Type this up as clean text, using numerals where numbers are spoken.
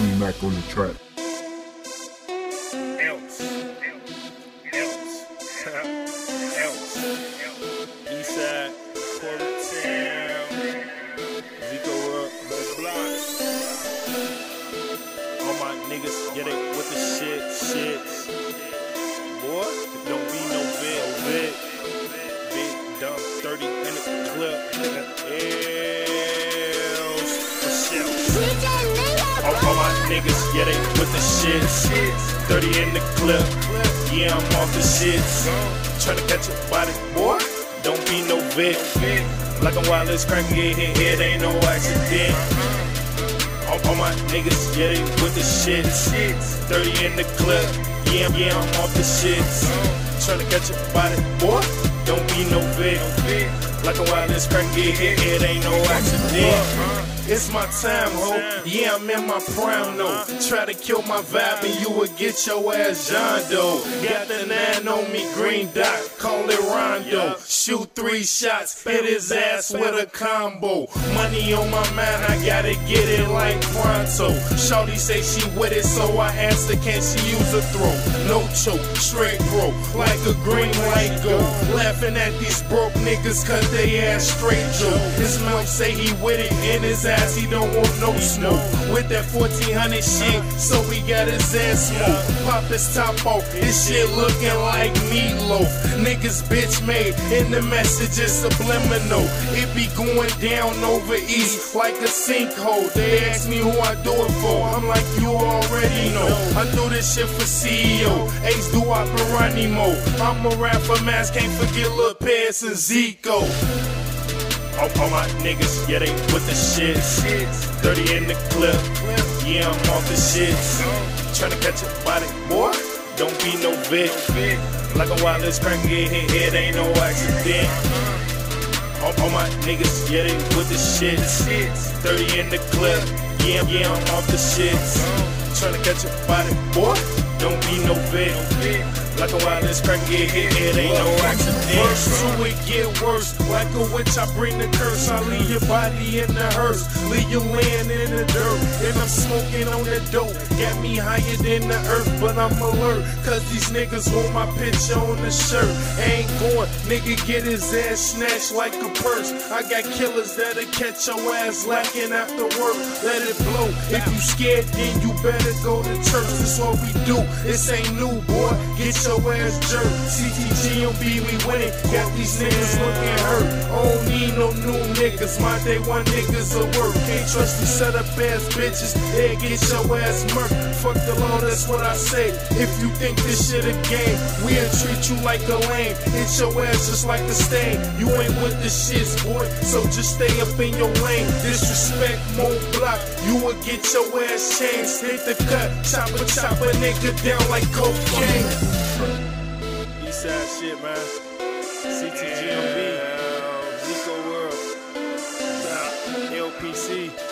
Johnny Mac on the track. Eastside, Porter Town, Zico up, Red Block. All my niggas, yeah, they with the shit. Boy, don't be no vid. Big dumb 30 in the clip. L's for shells. All my niggas, yeah, they with the shit. 30 in the clip. Yeah, I'm off the shits. Tryna catch a body, boy. Don't be no vid. Like I'm wireless cranky, it ain't no accident. All my niggas, yeah, they with the shits. 30 in the clip. Yeah, I'm off the shits. Tryna catch a body, boy. Don't be no vid. Like I'm wireless cranky, it ain't no accident. It's my time, ho. Yeah, I'm in my prime, no. Try to kill my vibe and you would get your ass John Doe. Got the 9 on me, green dot, call it Rondo. Shoot 3 shots, hit his ass with a combo. Money on my mind, I gotta get it like pronto. Shawty say she with it, so I asked her, can she use a throw? No choke, straight pro, like a green light go. Laughing at these broke niggas cause they ass straight Joe. His mouth say he with it, in his ass he don't want no smoke. With that 1400 shit, so he got his ass smoke. Pop his top off, his shit looking like meatloaf. Niggas bitch made, in the message is subliminal. It be going down over east like a sinkhole. They ask me who I do it for, I'm like you already know. I do this shit for CEO, Ace do Operanimo. I'm a rapper, mask, can't forget Lil Pez and Zico. All my niggas, yeah, they with the shit. 30 in the clip, yeah, I'm off the shits. Tryna catch a body, boy, don't be no vid. Like a wireless cranky, it ain't no accident. All my niggas, yeah, they with the shit. 30 in the clip, yeah, I'm off the shits. Tryna catch a body, boy, don't be no vid. Like a wireless cranky, it ain't no accident. Verse 2, it get worse. Like a witch, I bring the curse. I leave your body in the hearse, leave you laying in the dirt. And I'm smoking on the dope. Got me higher than the earth, but I'm alert. Cause these niggas want my picture on the shirt. Ain't going, nigga get his ass snatched like a purse. I got killers that'll catch your ass lacking after work. Let it blow. If you scared, then you better go to church. This what we do. This ain't new, boy. Get your ass jerk. CTGMB, we winning. Got these niggas looking hurt. I don't need no new niggas. My day one niggas will work. Can't trust these set up ass bitches. They get your ass murked. Fuck the law, that's what I say. If you think this shit a game, we'll treat you like a lame. Hit your ass just like a stain. You ain't with the shits, boy. So just stay up in your lane. Disrespect, more block. You will get your ass changed. Hit the cut. Chop a nigga down like cocaine. Eastside shit, man. CTGMB, Zico World, LPC.